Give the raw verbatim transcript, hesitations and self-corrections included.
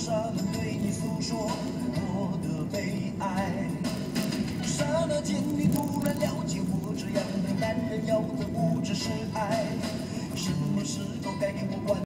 沙轮对你诉说我的悲哀。刹那间，你突然了解我这样的男人要的不只是爱。什么时候该给我关